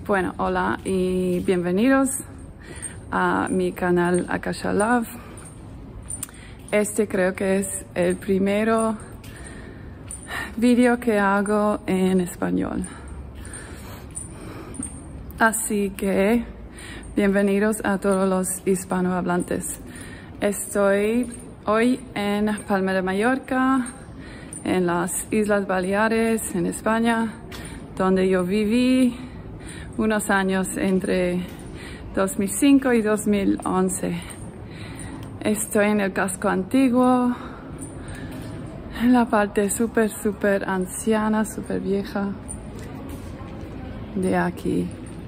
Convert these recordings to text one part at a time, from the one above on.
Bueno, hola y bienvenidos a mi canal Akasha Love. Este creo que es el primero vídeo que hago en español. Así que bienvenidos a todos los hispanohablantes. Estoy hoy en Palma de Mallorca, en las Islas Baleares, en España, donde yo viví unos años entre 2005 y 2011. Estoy en el casco antiguo, en la parte súper anciana, súper vieja de aquí.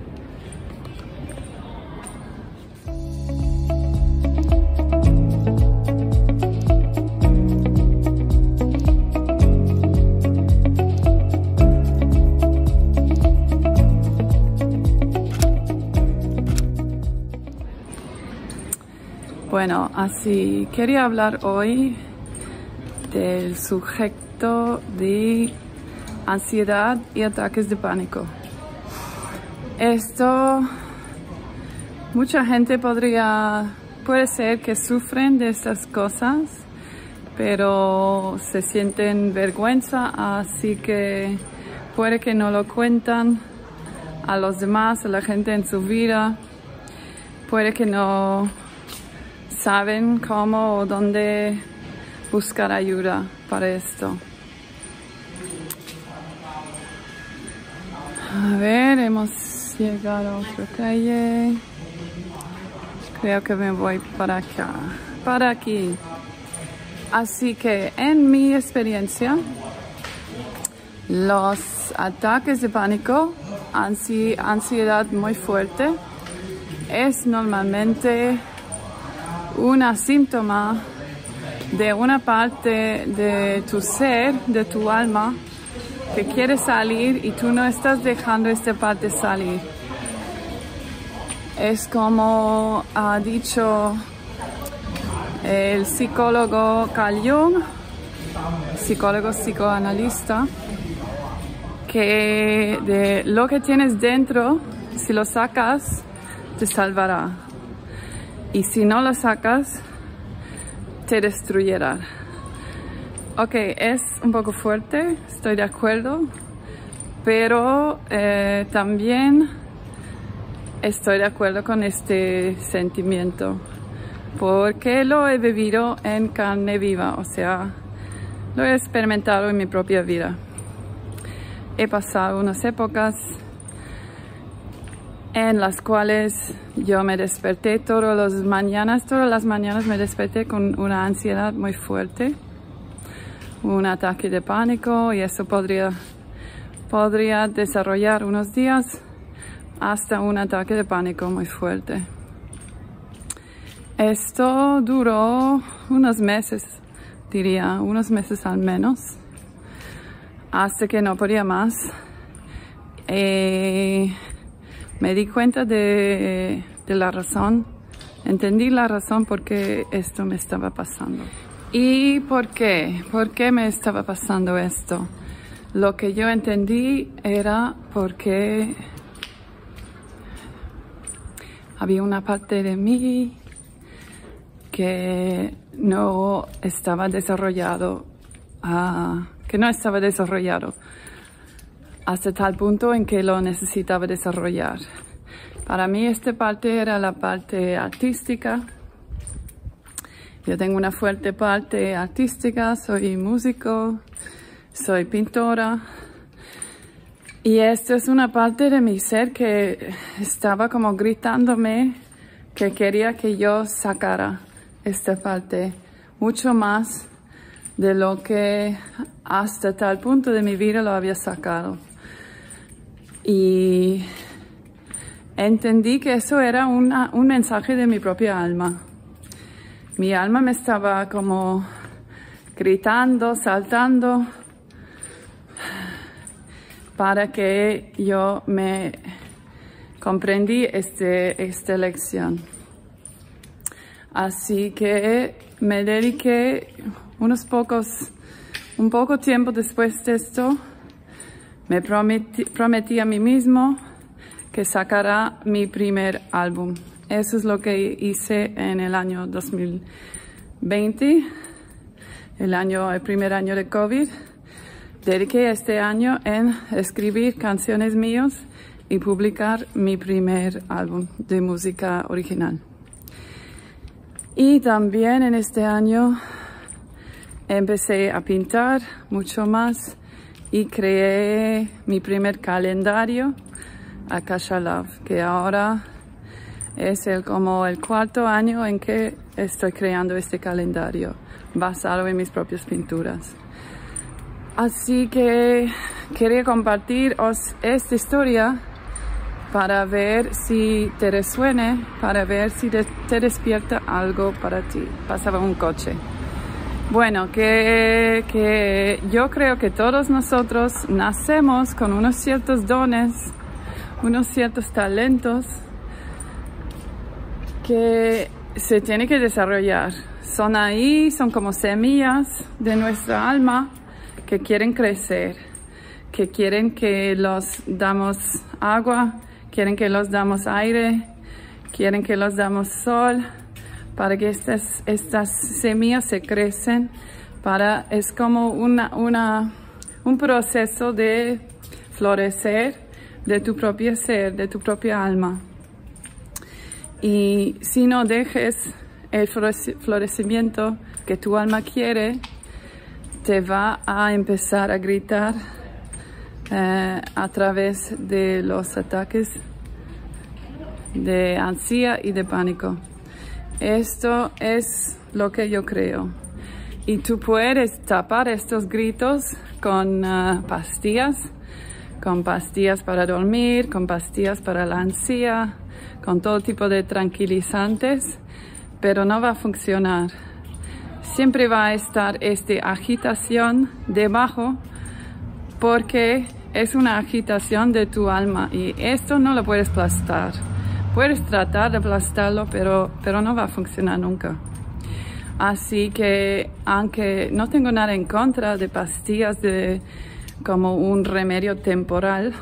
Bueno, así quería hablar hoy del sujeto de ansiedad y ataques de pánico. Esto, mucha gente puede ser que sufren de estas cosas, pero se sienten vergüenza, así que puede que no lo cuentan a los demás, a la gente en su vida, puede que no saben cómo o dónde buscar ayuda para esto. A ver, hemos llegado a otra calle. Creo que me voy para acá, para aquí. Así que en mi experiencia, los ataques de pánico, ansiedad muy fuerte, es normalmente un síntoma de una parte de tu ser, de tu alma, que quiere salir y tú no estás dejando esta parte salir. Es como ha dicho el psicólogo Carl Jung, psicólogo psicoanalista, que de lo que tienes dentro, si lo sacas, te salvará. Y si no lo sacas, te destruyerá. Ok, es un poco fuerte, estoy de acuerdo, pero también estoy de acuerdo con este sentimiento, porque lo he vivido en carne viva, o sea, lo he experimentado en mi propia vida. He pasado unas épocas en las cuales yo me desperté todas las mañanas me desperté con una ansiedad muy fuerte, un ataque de pánico, y eso podría desarrollar unos días hasta un ataque de pánico muy fuerte. Esto duró unos meses, diría, unos meses al menos, hasta que no podía más. Me di cuenta de la razón, entendí la razón por qué esto me estaba pasando. ¿Y por qué? ¿Por qué me estaba pasando esto? Lo que yo entendí era porque había una parte de mí que no estaba desarrollado, hasta tal punto en que lo necesitaba desarrollar. Para mí esta parte era la parte artística. Yo tengo una fuerte parte artística, soy músico, soy pintora. Y esto es una parte de mi ser que estaba como gritándome que quería que yo sacara esta parte mucho más de lo que hasta tal punto de mi vida lo había sacado. Y entendí que eso era un mensaje de mi propia alma. Mi alma me estaba como gritando, saltando, para que yo me comprendí esta lección. Así que me dediqué un poco tiempo después de esto, me prometí a mí mismo que sacará mi primer álbum. Eso es lo que hice en el año 2020, el primer año de COVID. Dediqué este año en escribir canciones mías y publicar mi primer álbum de música original. Y también en este año empecé a pintar mucho más y creé mi primer calendario, Akasha Love, que ahora es como el 4º año en que estoy creando este calendario basado en mis propias pinturas. Así que quería compartiros esta historia para ver si te resuene, para ver si te despierta algo para ti. Pasaba un coche. Bueno, que yo creo que todos nosotros nacemos con unos ciertos dones, unos ciertos talentos que se tienen que desarrollar. Son ahí, son como semillas de nuestra alma que quieren crecer, que quieren que los damos agua, quieren que los damos aire, quieren que los damos sol, para que estas semillas se crecen, es como un proceso de florecer de tu propio ser, de tu propia alma. Y si no dejes el florecimiento que tu alma quiere, te va a empezar a gritar a través de los ataques de ansiedad y de pánico. Esto es lo que yo creo. Y tú puedes tapar estos gritos con pastillas para dormir, con pastillas para la ansiedad, con todo tipo de tranquilizantes, pero no va a funcionar. Siempre va a estar esta agitación debajo porque es una agitación de tu alma y esto no lo puedes aplastar. Puedes tratar de aplastarlo, pero no va a funcionar nunca. Así que, aunque no tengo nada en contra de pastillas como un remedio temporal,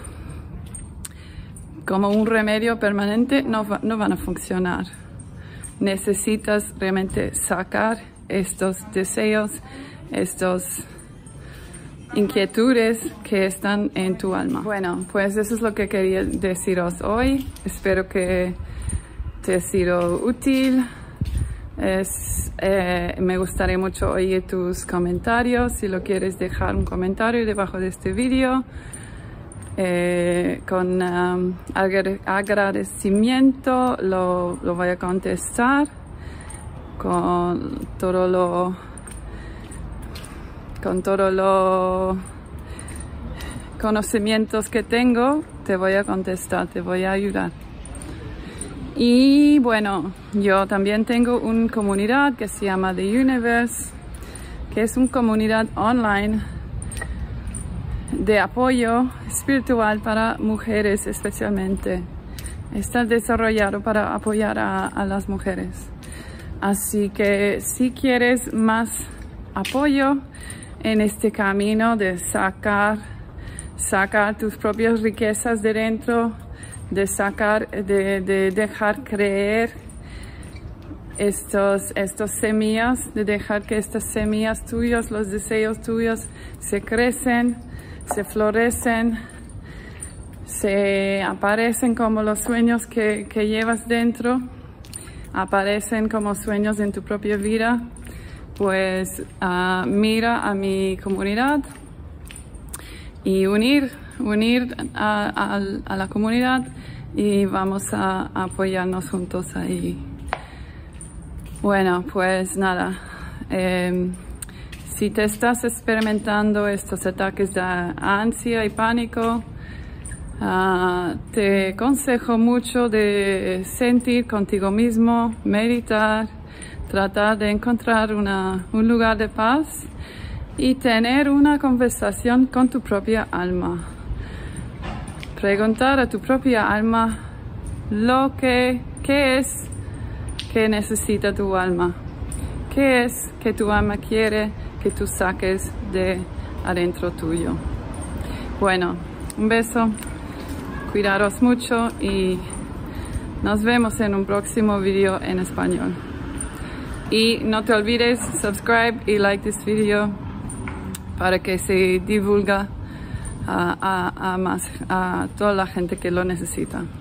como un remedio permanente, no van a funcionar. Necesitas realmente sacar estos deseos, estos inquietudes que están en tu alma. Bueno, pues eso es lo que quería deciros hoy. Espero que te ha sido útil. Me gustaría mucho oír tus comentarios. Si lo quieres dejar un comentario debajo de este vídeo, con agradecimiento lo voy a contestar con todos los conocimientos que tengo. Te voy a contestar, te voy a ayudar. Y bueno, yo también tengo una comunidad que se llama The Universe, que es una comunidad online de apoyo espiritual para mujeres especialmente. Está desarrollado para apoyar a las mujeres. Así que si quieres más apoyo en este camino de sacar tus propias riquezas de dentro, de dejar creer estos semillas, de dejar que estas semillas tuyas, los deseos tuyos se crecen, se florecen, se aparecen como los sueños que llevas dentro, aparecen como sueños en tu propia vida. Pues mira a mi comunidad y unir a la comunidad y vamos a apoyarnos juntos ahí. Bueno, pues nada, si te estás experimentando estos ataques de ansia y pánico, te aconsejo mucho de sentir contigo mismo, meditar, tratar de encontrar un lugar de paz y tener una conversación con tu propia alma. Preguntar a tu propia alma qué es que necesita tu alma, qué es que tu alma quiere que tú saques de adentro tuyo. Bueno, un beso, Cuidaros mucho y nos vemos en un próximo video en español. Y no te olvides subscribe y like this video para que se divulga a toda la gente que lo necesita.